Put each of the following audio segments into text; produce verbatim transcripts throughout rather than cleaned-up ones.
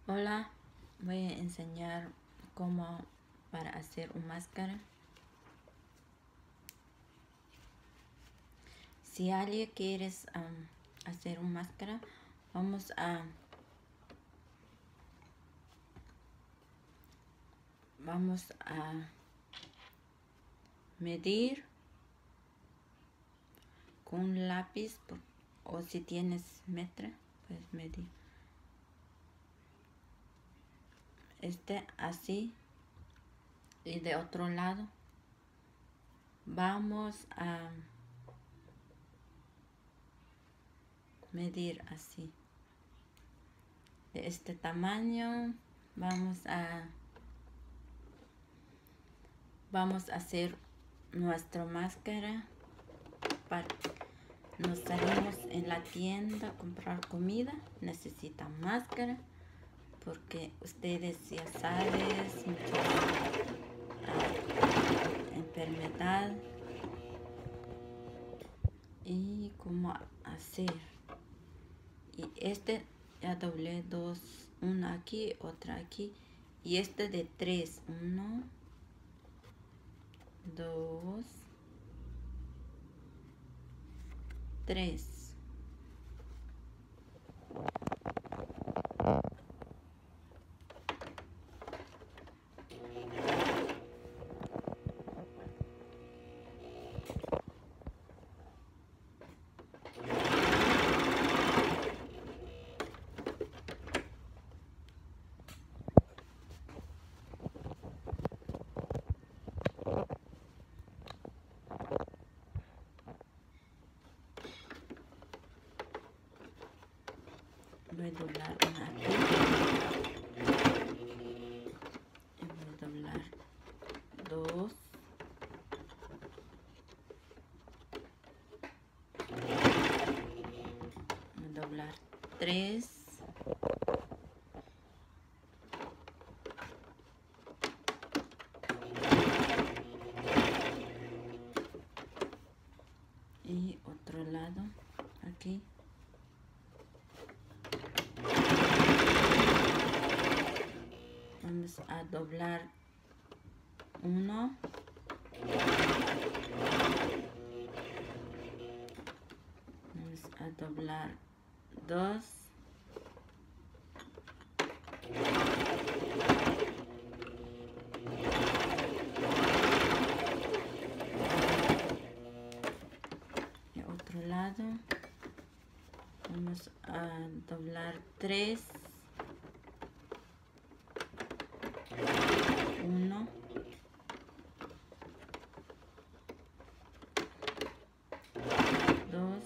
Hola, voy a enseñar cómo para hacer una máscara. Si alguien quiere um, hacer una máscara, vamos a vamos a medir con un lápiz, o si tienes metro, puedes medir. Este así, y de otro lado vamos a medir así, de este tamaño. Vamos a vamos a hacer nuestra máscara. Para, nos salimos en la tienda a comprar comida, necesitan máscara porque ustedes ya saben muchas uh, enfermedad y cómo hacer. Y este ya doblé dos, una aquí, otra aquí, y este de tres, uno, dos, tres. Voy a doblar una aquí y voy a doblar dos, voy a doblar tres, y otro lado aquí. Vamos a doblar uno, vamos a doblar dos, y otro lado vamos a doblar tres, uno, dos,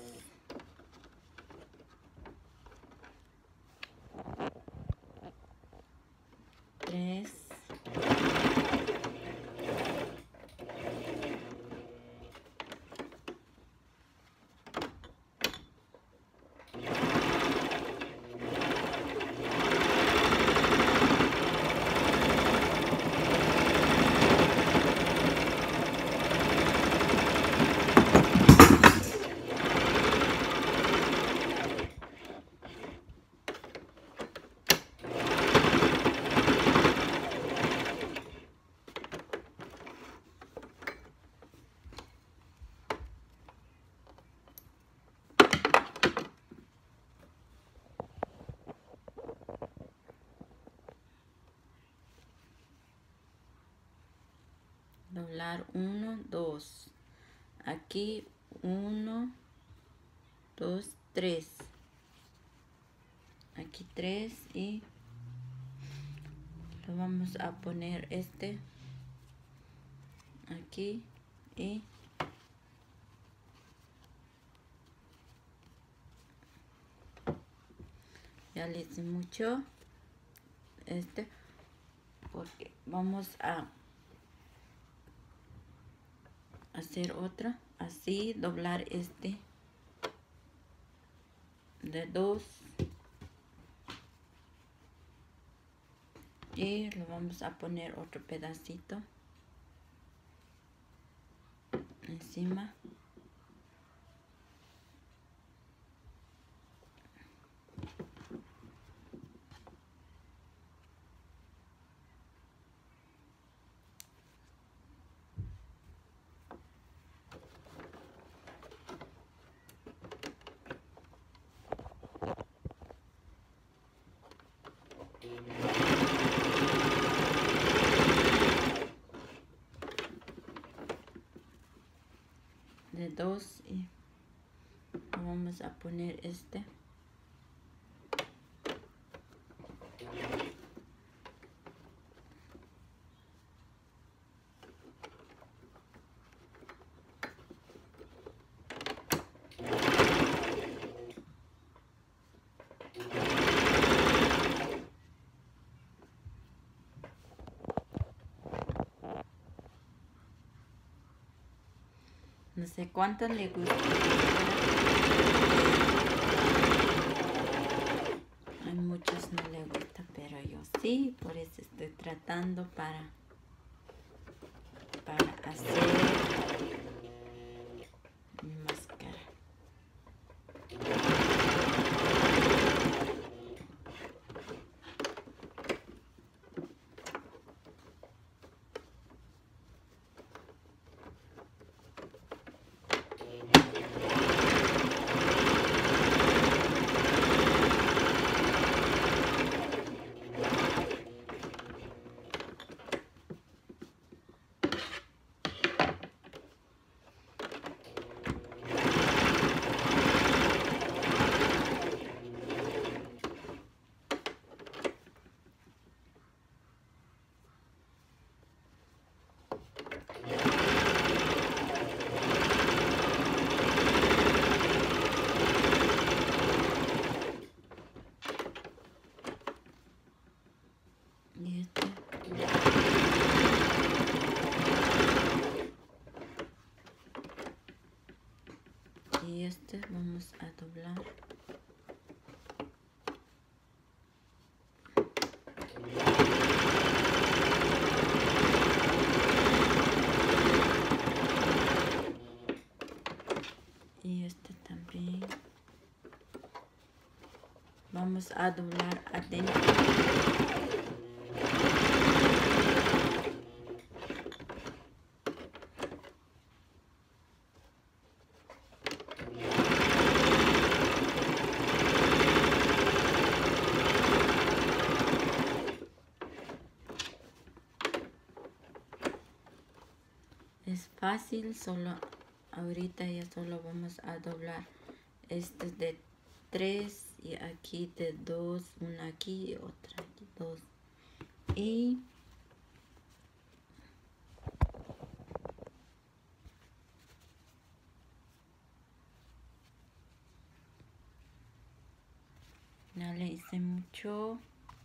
tres, doblar uno, dos, aquí uno, dos, tres, aquí tres, y lo vamos a poner este aquí y ya le hice mucho este porque vamos a hacer otra así, doblar este de dos y lo vamos a poner otro pedacito encima. dos y vamos a poner este. No sé cuánto le gusta. Hay muchos no le gusta, pero yo sí, por eso estoy tratando para, para hacer mi máscara. Y este. Y este vamos a doblar. Y este también. Vamos a doblar adentro. Es fácil, solo ahorita ya solo vamos a doblar este de tres y aquí de dos, una aquí y otra aquí, dos. Y no le hice mucho.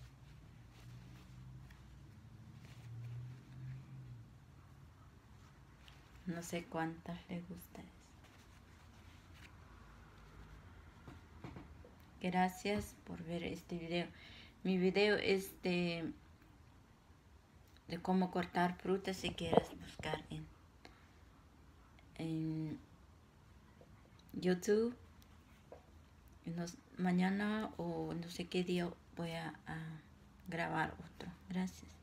No sé cuántas le gusta eso. Gracias por ver este video. Mi video es de, de cómo cortar frutas si quieres buscar en, en YouTube. Nos, mañana o no sé qué día voy a, a grabar otro. Gracias.